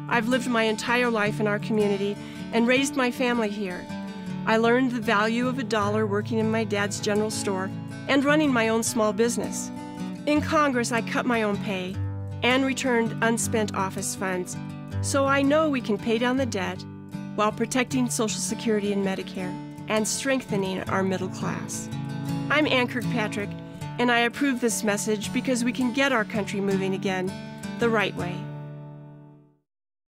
I've lived my entire life in our community and raised my family here. I learned the value of a dollar working in my dad's general store and running my own small business. In Congress, I cut my own pay and returned unspent office funds, so I know we can pay down the debt while protecting Social Security and Medicare and strengthening our middle class. I'm Ann Kirkpatrick, and I approve this message because we can get our country moving again the right way.